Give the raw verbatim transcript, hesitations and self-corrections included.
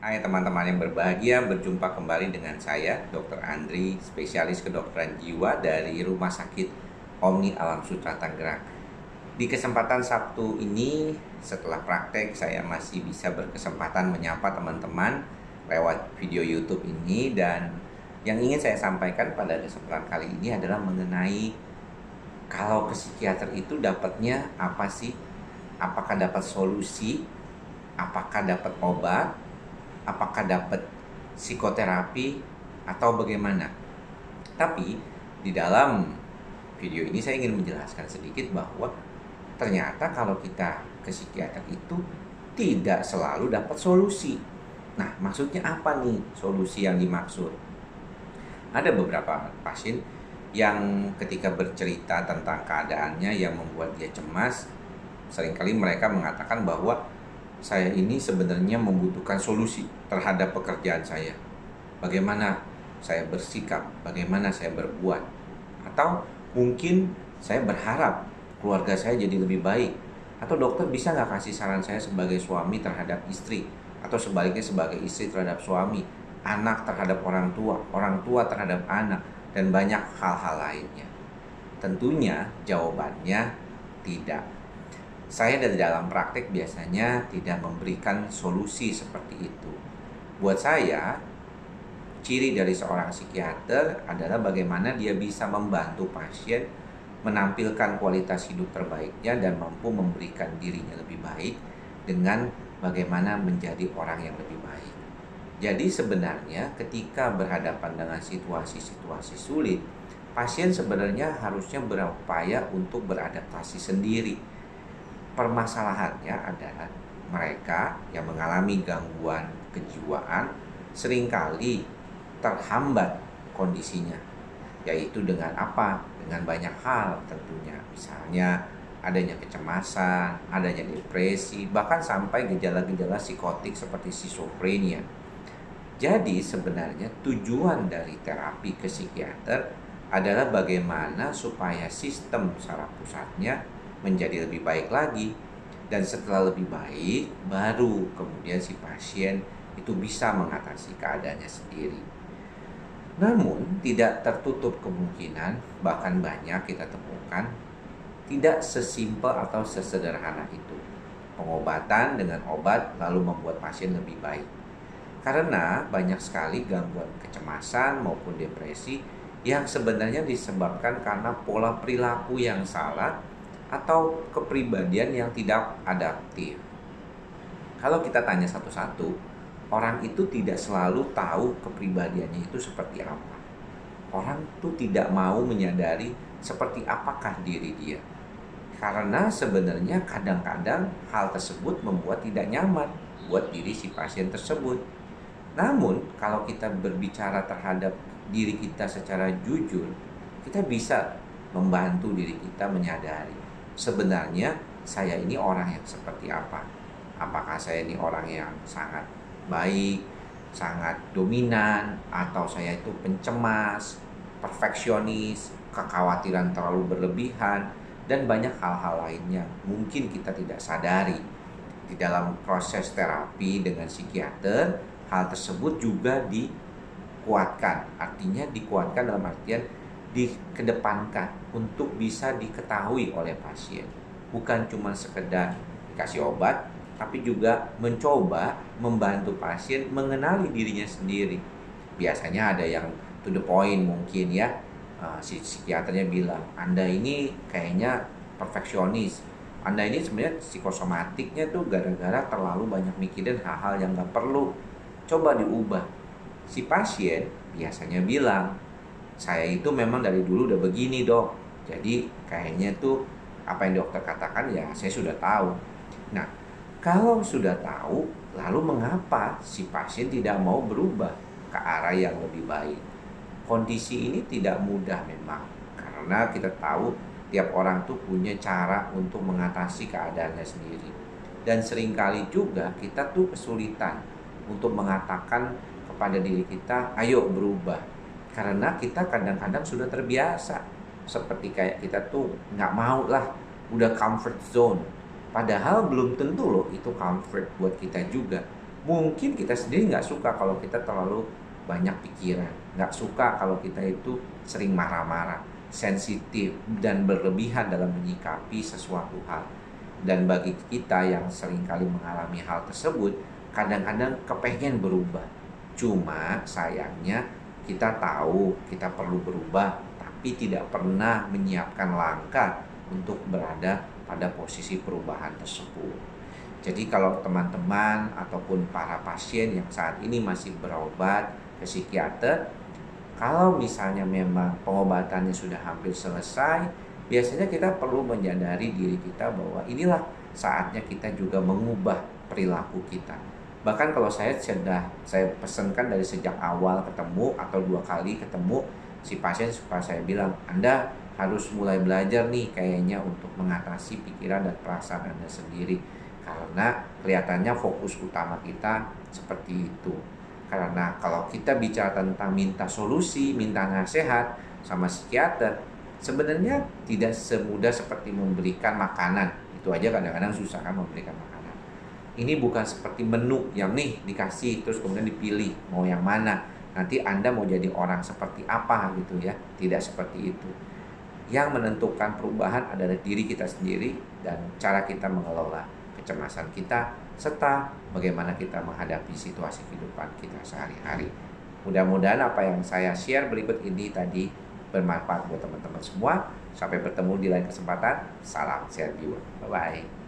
Hai teman-teman yang berbahagia, berjumpa kembali dengan saya, dokter Andri, spesialis kedokteran jiwa dari Rumah Sakit Omni Alam Sutra Tangerang. Di kesempatan Sabtu ini, setelah praktek, saya masih bisa berkesempatan menyapa teman-teman lewat video YouTube ini. Dan yang ingin saya sampaikan pada kesempatan kali ini adalah mengenai kalau ke psikiater itu dapatnya apa sih? Apakah dapat solusi? Apakah dapat obat? Apakah dapat psikoterapi atau bagaimana? Tapi di dalam video ini saya ingin menjelaskan sedikit bahwa ternyata kalau kita ke psikiater itu tidak selalu dapat solusi. Nah, maksudnya apa nih solusi yang dimaksud? Ada beberapa pasien yang ketika bercerita tentang keadaannya yang membuat dia cemas, seringkali mereka mengatakan bahwa saya ini sebenarnya membutuhkan solusi terhadap pekerjaan saya. Bagaimana saya bersikap, bagaimana saya berbuat. Atau mungkin saya berharap keluarga saya jadi lebih baik. Atau dokter bisa nggak kasih saran saya sebagai suami terhadap istri. Atau sebaliknya sebagai istri terhadap suami. Anak terhadap orang tua, orang tua terhadap anak. Dan banyak hal-hal lainnya. Tentunya jawabannya tidak. Saya dari dalam praktek biasanya tidak memberikan solusi seperti itu. Buat saya, ciri dari seorang psikiater adalah bagaimana dia bisa membantu pasien menampilkan kualitas hidup terbaiknya dan mampu memberikan dirinya lebih baik dengan bagaimana menjadi orang yang lebih baik. Jadi sebenarnya ketika berhadapan dengan situasi-situasi sulit, pasien sebenarnya harusnya berupaya untuk beradaptasi sendiri. Permasalahannya adalah mereka yang mengalami gangguan kejiwaan seringkali terhambat kondisinya, yaitu dengan apa? Dengan banyak hal tentunya. Misalnya adanya kecemasan, adanya depresi, bahkan sampai gejala-gejala psikotik seperti skizofrenia. Jadi sebenarnya tujuan dari terapi ke psikiater adalah bagaimana supaya sistem saraf pusatnya menjadi lebih baik lagi, dan setelah lebih baik baru kemudian si pasien itu bisa mengatasi keadaannya sendiri. Namun tidak tertutup kemungkinan, bahkan banyak kita temukan tidak sesimpel atau sesederhana itu. Pengobatan dengan obat lalu membuat pasien lebih baik. Karena banyak sekali gangguan kecemasan maupun depresi yang sebenarnya disebabkan karena pola perilaku yang salah atau kepribadian yang tidak adaptif. Kalau kita tanya satu-satu, orang itu tidak selalu tahu kepribadiannya itu seperti apa. Orang itu tidak mau menyadari seperti apakah diri dia. Karena sebenarnya kadang-kadang hal tersebut membuat tidak nyaman buat diri si pasien tersebut. Namun kalau kita berbicara terhadap diri kita secara jujur, kita bisa membantu diri kita menyadari sebenarnya saya ini orang yang seperti apa. Apakah saya ini orang yang sangat baik, sangat dominan, atau saya itu pencemas, perfeksionis, kekhawatiran terlalu berlebihan, dan banyak hal-hal lainnya mungkin kita tidak sadari. Di dalam proses terapi dengan psikiater, hal tersebut juga dikuatkan. Artinya dikuatkan dalam artian dikedepankan untuk bisa diketahui oleh pasien. Bukan cuma sekedar dikasih obat, tapi juga mencoba membantu pasien mengenali dirinya sendiri. Biasanya ada yang to the point mungkin ya, uh, si psikiaternya bilang, Anda ini kayaknya perfeksionis, Anda ini sebenarnya psikosomatiknya tuh gara-gara terlalu banyak mikirin hal-hal yang gak perlu, coba diubah. Si pasien biasanya bilang, saya itu memang dari dulu udah begini dok, jadi kayaknya tuh apa yang dokter katakan ya saya sudah tahu. Nah, kalau sudah tahu, lalu mengapa si pasien tidak mau berubah ke arah yang lebih baik? Kondisi ini tidak mudah memang, karena kita tahu tiap orang tuh punya cara untuk mengatasi keadaannya sendiri. Dan seringkali juga kita tuh kesulitan untuk mengatakan kepada diri kita, ayo berubah. Karena kita kadang-kadang sudah terbiasa. Seperti kayak kita tuh gak mau lah, udah comfort zone. Padahal belum tentu loh itu comfort buat kita juga. Mungkin kita sendiri nggak suka kalau kita terlalu banyak pikiran, nggak suka kalau kita itu sering marah-marah, sensitif, dan berlebihan dalam menyikapi sesuatu hal. Dan bagi kita yang seringkali mengalami hal tersebut, kadang-kadang kepengen berubah. Cuma sayangnya kita tahu kita perlu berubah, tapi tidak pernah menyiapkan langkah untuk berada pada posisi perubahan tersebut. Jadi kalau teman-teman ataupun para pasien yang saat ini masih berobat ke psikiater, kalau misalnya memang pengobatannya sudah hampir selesai, biasanya kita perlu menyadari diri kita bahwa inilah saatnya kita juga mengubah perilaku kita. Bahkan kalau saya sudah saya pesankan dari sejak awal ketemu atau dua kali ketemu si pasien, suka saya bilang, Anda harus mulai belajar nih kayaknya untuk mengatasi pikiran dan perasaan Anda sendiri. Karena kelihatannya fokus utama kita seperti itu. Karena kalau kita bicara tentang minta solusi, minta nasihat sama psikiater, sebenarnya tidak semudah seperti memberikan makanan. Itu aja kadang-kadang susah kan memberikan makanan. Ini bukan seperti menu yang nih dikasih terus kemudian dipilih mau yang mana. Nanti Anda mau jadi orang seperti apa gitu ya. Tidak seperti itu. Yang menentukan perubahan adalah diri kita sendiri dan cara kita mengelola kecemasan kita, serta bagaimana kita menghadapi situasi kehidupan kita sehari-hari. Mudah-mudahan apa yang saya share berikut ini tadi bermanfaat buat teman-teman semua. Sampai bertemu di lain kesempatan. Salam sehat jiwa. Bye-bye.